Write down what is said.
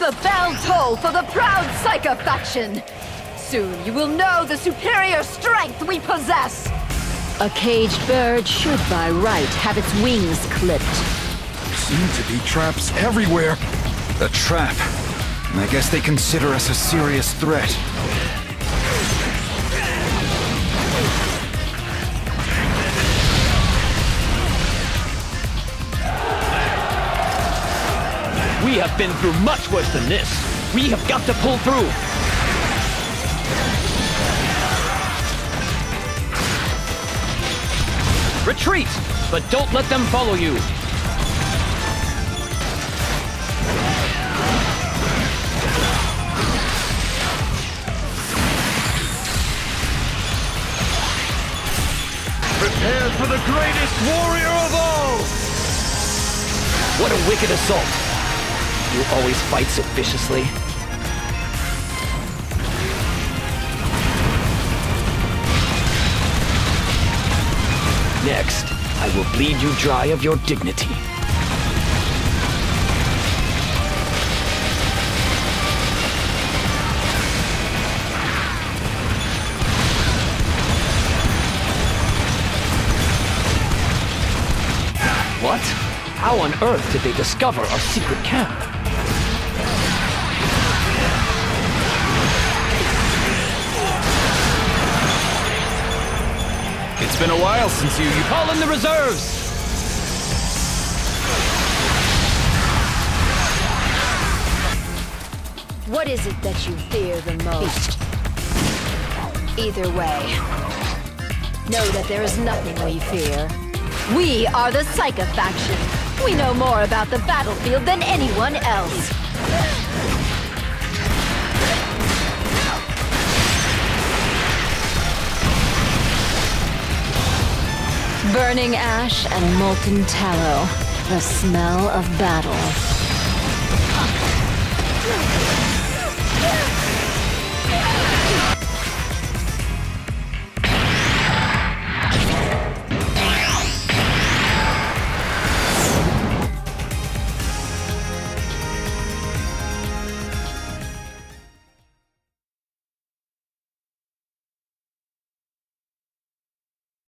the bell toll for the proud Psycha faction! Soon you will know the superior strength we possess! A caged bird should by right have its wings clipped. Seem to be traps everywhere. A trap. I guess they consider us a serious threat. We have been through much worse than this. We have got to pull through. Retreat, but don't let them follow you. Prepare for the greatest warrior of all! What a wicked assault. You always fight so viciously. Next, I will bleed you dry of your dignity. What? How on earth did they discover our secret camp? It's been a while since you Call in the reserves! What is it that you fear the most? Either way, know that there is nothing we fear. We are the Psycha faction. We know more about the battlefield than anyone else. Burning ash and molten tallow, the smell of battle.